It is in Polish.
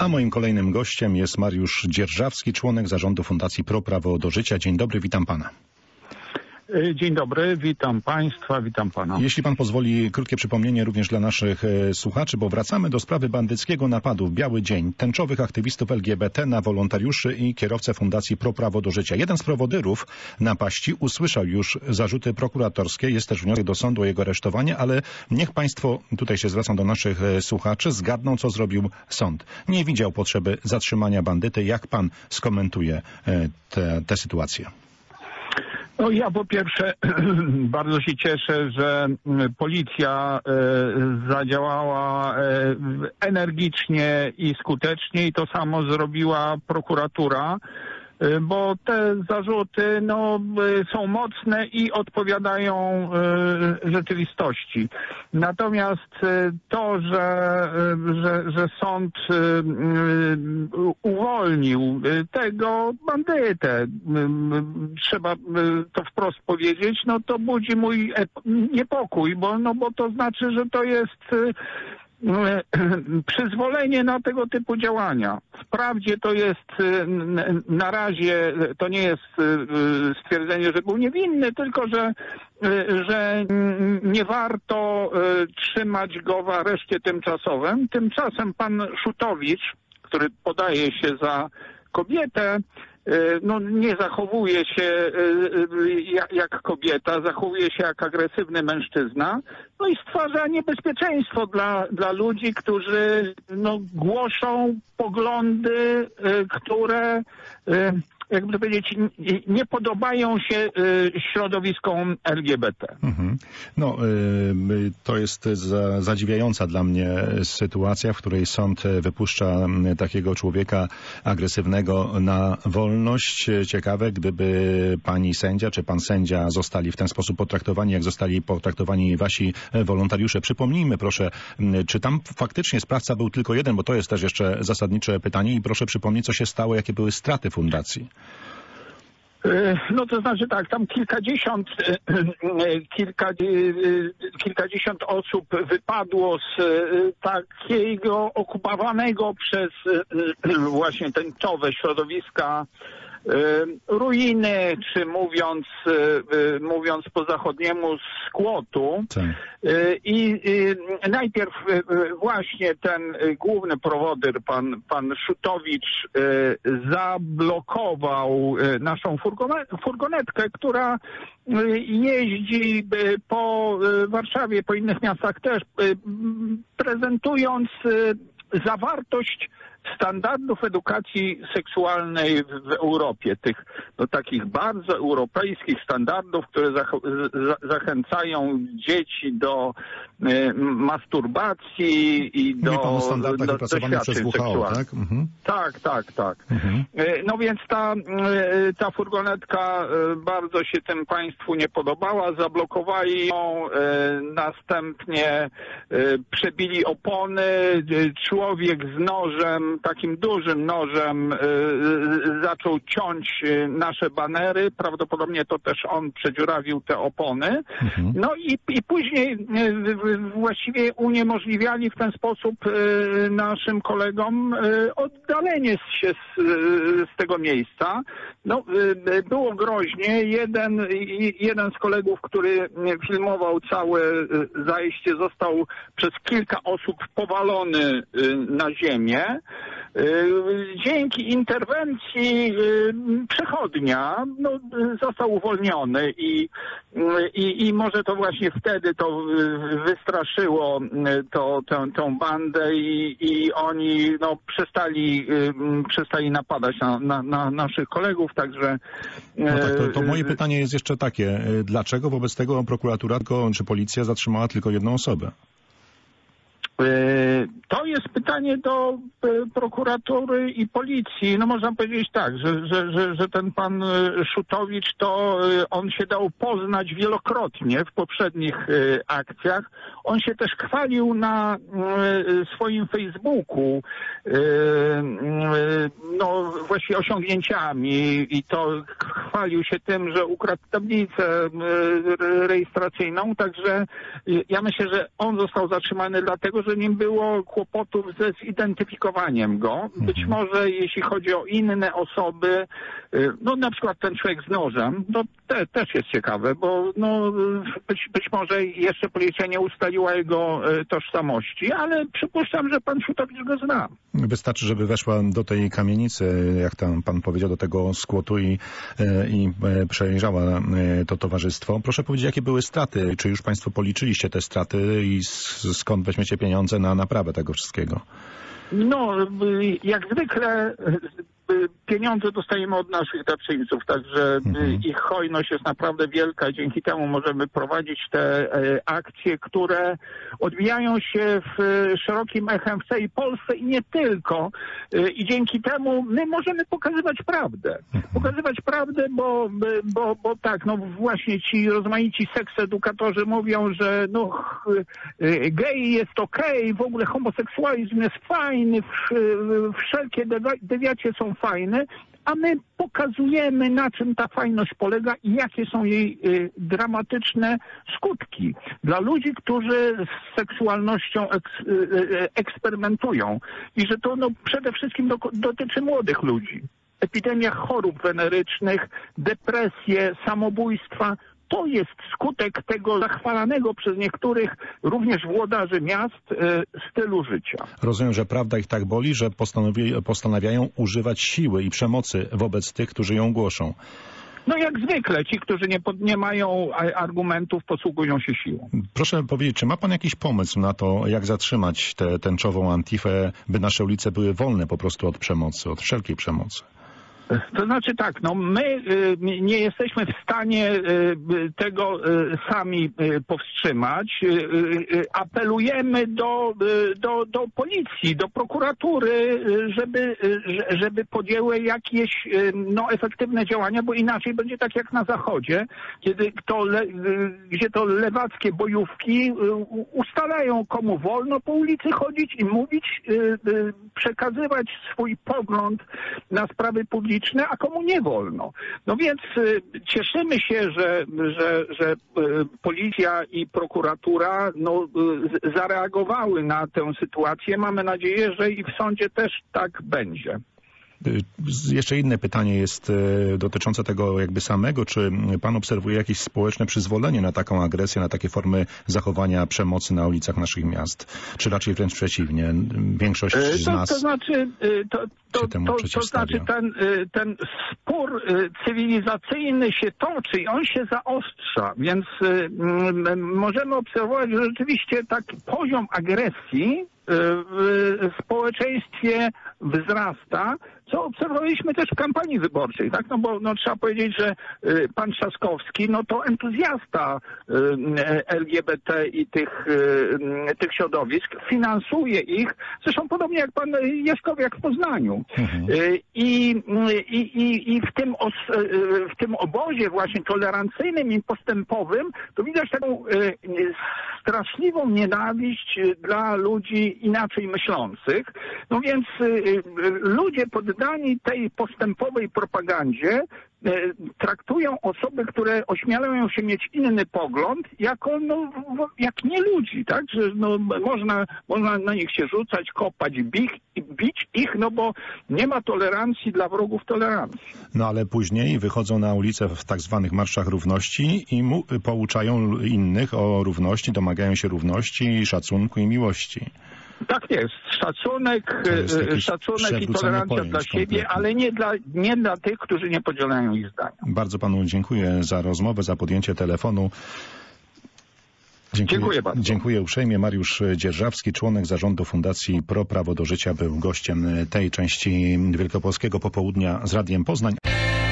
A moim kolejnym gościem jest Mariusz Dzierżawski, członek zarządu Fundacji Pro Prawo do Życia. Dzień dobry, witam pana. Dzień dobry, witam państwa, witam pana. Jeśli pan pozwoli, krótkie przypomnienie również dla naszych słuchaczy, bo wracamy do sprawy bandyckiego napadu w biały dzień tęczowych aktywistów LGBT na wolontariuszy i kierowcę Fundacji Pro Prawo do Życia. Jeden z prowodyrów napaści usłyszał już zarzuty prokuratorskie, jest też wniosek do sądu o jego aresztowanie, ale niech państwo, tutaj się zwracam do naszych słuchaczy, zgadną, co zrobił sąd. Nie widział potrzeby zatrzymania bandyty. Jak pan skomentuje tę sytuację? No ja po pierwsze bardzo się cieszę, że policja zadziałała energicznie i skutecznie i to samo zrobiła prokuratura, bo te zarzuty są mocne i odpowiadają rzeczywistości. Natomiast to, że sąd uwolnił tego bandytę, trzeba to wprost powiedzieć, to budzi mój niepokój, bo to znaczy, że to jest przyzwolenie na tego typu działania. Wprawdzie to jest na razie, to nie jest stwierdzenie, że był niewinny, tylko że nie warto trzymać go w areszcie tymczasowym. Tymczasem pan Szutowicz, który podaje się za kobietę, nie zachowuje się jak kobieta, zachowuje się jak agresywny mężczyzna, i stwarza niebezpieczeństwo dla ludzi, którzy głoszą poglądy, które jakby to powiedzieć, nie podobają się środowiskom LGBT. To jest zadziwiająca dla mnie sytuacja, w której sąd wypuszcza takiego człowieka agresywnego na wolność. Ciekawe, gdyby pani sędzia czy pan sędzia zostali w ten sposób potraktowani, jak zostali potraktowani wasi wolontariusze. Przypomnijmy proszę, czy tam faktycznie sprawca był tylko jeden, bo to jest też jeszcze zasadnicze pytanie i proszę przypomnieć, co się stało, jakie były straty fundacji. To znaczy tak, tam kilkadziesiąt osób wypadło z takiego okupowanego przez właśnie tęczowe środowiska ruiny, czy mówiąc po zachodniemu, skłotu. Tak. I najpierw właśnie ten główny prowodyr, pan Szutowicz, zablokował naszą furgonetkę, która jeździ po Warszawie, po innych miastach też, prezentując zawartość standardów edukacji seksualnej w Europie, tych takich bardzo europejskich standardów, które zachęcają dzieci do masturbacji i do doświadczeń seksualnych. Tak? Tak. Więc ta furgonetka bardzo się tym państwu nie podobała, zablokowali ją, następnie przebili opony, człowiek z nożem, takim dużym nożem, zaczął ciąć nasze banery, prawdopodobnie to też on przedziurawił te opony, i później właściwie uniemożliwiali w ten sposób naszym kolegom oddalenie się z tego miejsca. Było groźnie. Jeden z kolegów, który filmował całe zajście, został przez kilka osób powalony na ziemię. Dzięki interwencji przechodnia został uwolniony i może to właśnie wtedy to wystraszyło tę bandę i oni przestali napadać na naszych kolegów, także... To moje pytanie jest jeszcze takie. Dlaczego wobec tego prokuratura czy policja zatrzymała tylko jedną osobę? To jest pytanie do prokuratury i policji. Można powiedzieć tak, że ten pan Szutowicz, to on się dał poznać wielokrotnie w poprzednich akcjach. On się też chwalił na swoim Facebooku właśnie osiągnięciami i to chwalił się tym, że ukradł tablicę rejestracyjną, także ja myślę, że on został zatrzymany dlatego, że nim było kłopotów kłopotów ze zidentyfikowaniem go. Być może jeśli chodzi o inne osoby, no na przykład ten człowiek z nożem, no też jest ciekawe, bo no, być może jeszcze policja nie ustaliła jego tożsamości, ale przypuszczam, że pan Szutowicz go zna. Wystarczy, żeby weszła do tej kamienicy, jak tam pan powiedział, do tego skłotu i przejrzała to towarzystwo. Proszę powiedzieć, jakie były straty? Czy już państwo policzyliście te straty i skąd weźmiecie pieniądze na naprawę tego wszystkiego? No, jak zwykle pieniądze dostajemy od naszych darczyńców, także ich hojność jest naprawdę wielka. Dzięki temu możemy prowadzić te akcje, które odbijają się w szerokim echem w całej Polsce i nie tylko. I dzięki temu my możemy pokazywać prawdę. Pokazywać prawdę, bo tak, no właśnie ci rozmaici seksedukatorzy mówią, że no gej jest okej, w ogóle homoseksualizm jest fajny, wszelkie dewiacje są fajne, a my pokazujemy, na czym ta fajność polega i jakie są jej dramatyczne skutki dla ludzi, którzy z seksualnością eksperymentują i że to no, przede wszystkim dotyczy młodych ludzi. Epidemia chorób wenerycznych, depresje, samobójstwa. To jest skutek tego zachwalanego przez niektórych, również włodarzy miast, stylu życia. Rozumiem, że prawda ich tak boli, że postanawiają używać siły i przemocy wobec tych, którzy ją głoszą. No jak zwykle, ci, którzy nie mają argumentów, posługują się siłą. Proszę powiedzieć, czy ma pan jakiś pomysł na to, jak zatrzymać tę tęczową Antifę, by nasze ulice były wolne po prostu od przemocy, od wszelkiej przemocy? To znaczy tak, no my nie jesteśmy w stanie tego sami powstrzymać. Apelujemy do policji, do prokuratury, żeby podjęły jakieś no, efektywne działania, bo inaczej będzie tak jak na Zachodzie, gdzie to lewackie bojówki ustalają, komu wolno po ulicy chodzić i mówić, przekazywać swój pogląd na sprawy publiczne, a komu nie wolno. No więc cieszymy się, że policja i prokuratura no, zareagowały na tę sytuację. Mamy nadzieję, że i w sądzie też tak będzie. Jeszcze inne pytanie jest dotyczące tego jakby samego. Czy pan obserwuje jakieś społeczne przyzwolenie na taką agresję, na takie formy zachowania przemocy na ulicach naszych miast? Czy raczej wręcz przeciwnie? Większość z nas to znaczy ten spór cywilizacyjny się toczy i on się zaostrza, więc możemy obserwować, że rzeczywiście taki poziom agresji w społeczeństwie wzrasta, co obserwowaliśmy też w kampanii wyborczej, tak? No bo no, trzeba powiedzieć, że pan Trzaskowski, no to entuzjasta LGBT i tych środowisk, finansuje ich, zresztą podobnie jak pan Jaśkowiak w Poznaniu. I w tym obozie właśnie tolerancyjnym i postępowym to widać taką straszliwą nienawiść dla ludzi inaczej myślących. No więc ludzie poddani tej postępowej propagandzie traktują osoby, które ośmielają się mieć inny pogląd, jako no, jak nie ludzi, tak? Że no, można na nich się rzucać, kopać, bić ich, no bo nie ma tolerancji dla wrogów tolerancji. No ale później wychodzą na ulicę w tak zwanych marszach równości i pouczają innych o równości, domagają się równości, szacunku i miłości. Tak jest. Szacunek i tolerancja dla siebie, ale nie dla tych, którzy nie podzielają ich zdania. Bardzo panu dziękuję za rozmowę, za podjęcie telefonu. Dziękuję bardzo. Dziękuję uprzejmie. Mariusz Dzierżawski, członek zarządu Fundacji Pro Prawo do Życia, był gościem tej części Wielkopolskiego Popołudnia z Radiem Poznań.